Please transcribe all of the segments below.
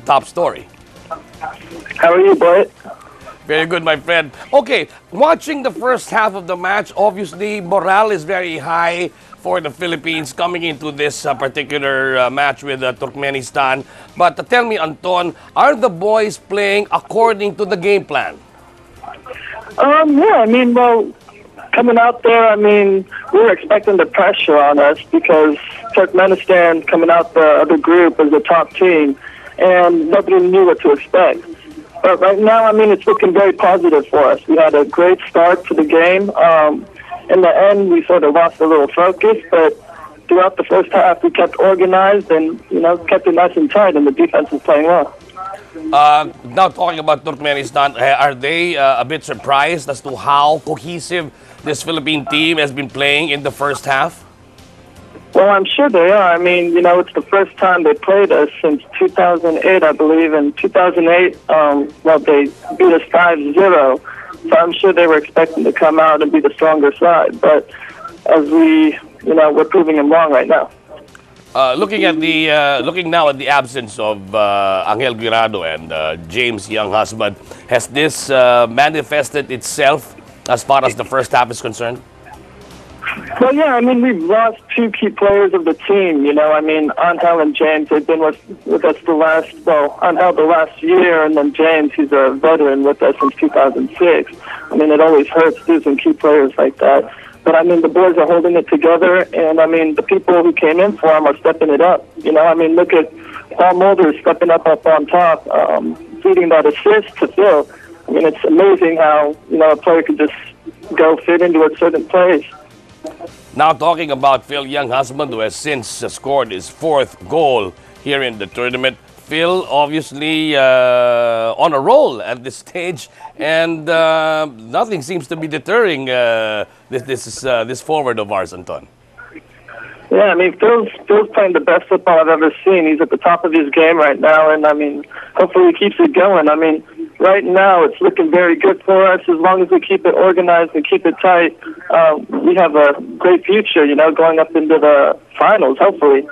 top story. How are you, boy? Very good, my friend. Okay, watching the first half of the match, obviously morale is very high for the Philippines coming into this particular match with Turkmenistan. But tell me, Anton, are the boys playing according to the game plan? Yeah, I mean, well, coming out there, I mean, we were expecting the pressure on us because Turkmenistan coming out the other group is the top team, and nobody knew what to expect. But right now, I mean, it's looking very positive for us. We had a great start to the game. In the end, we sort of lost a little focus, but throughout the first half, we kept organized and, kept it nice and tight, and the defense is playing well. Now talking about Turkmenistan, are they a bit surprised as to how cohesive this Philippine team has been playing in the first half? Well, I'm sure they are. I mean, it's the first time they played us since 2008, I believe. In 2008, they beat us 5-0. So I'm sure they were expecting to come out and be the stronger side. But as we're proving them wrong right now. Looking now at the absence of Angel Guirado and James Young Husband, has this manifested itself as far as the first half is concerned? Well, yeah, I mean, we've lost two key players of the team, I mean, Angel and James, they've been with us Angel the last year, and then James, he's a veteran with us since 2006. I mean, it always hurts losing key players like that. But, I mean, the boys are holding it together, and, I mean, the people who came in for them are stepping it up. I mean, look at Paul Mulder stepping up on top, feeding that assist to Phil. I mean, it's amazing how, a player could just go fit into a certain place. Now talking about Phil Young Husband, who has since scored his fourth goal here in the tournament. Phil obviously on a roll at this stage, and nothing seems to be deterring this forward of ours, Anton. Yeah, I mean, Phil's playing the best football I've ever seen. He's at the top of his game right now, and I mean, hopefully he keeps it going. I mean, right now it's looking very good for us. As long as we keep it organized and keep it tight, we have a great future, going up into the finals, hopefully.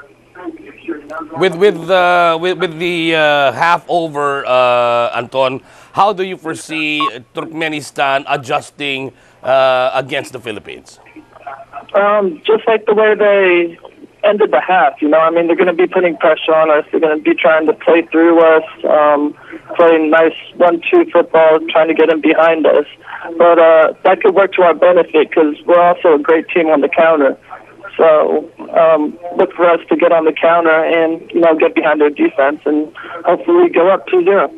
With the half over, Anton, how do you foresee Turkmenistan adjusting against the Philippines? Just like the way they ended the half, I mean, they're going to be putting pressure on us. They're going to be trying to play through us, playing nice 1-2 football, trying to get them behind us. But that could work to our benefit because we're also a great team on the counter. So look for us to get on the counter and, get behind their defense and hopefully go up 2-0.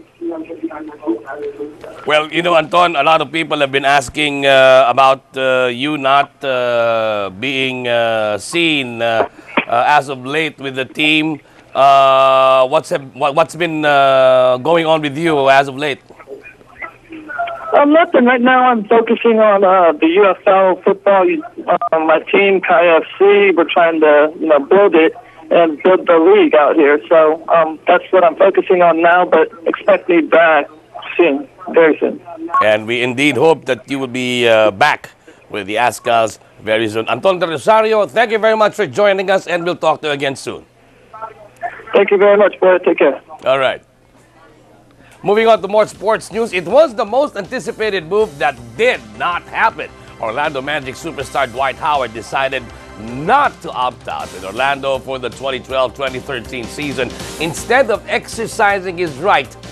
Well, Anton, a lot of people have been asking about you not being seen as of late with the team. What's been going on with you as of late? Nothing. Right now I'm focusing on the UFL football. My team, KFC, we're trying to, build it and build the league out here. So that's what I'm focusing on now, but expect me back soon, very soon. And we indeed hope that you will be back with the Azkals very soon. Anton del Rosario, thank you very much for joining us, and we'll talk to you again soon. Thank you very much, boy. Take care. All right. Moving on to more sports news, it was the most anticipated move that did not happen. Orlando Magic superstar Dwight Howard decided not to opt out with Orlando for the 2012-2013 season. Instead of exercising his right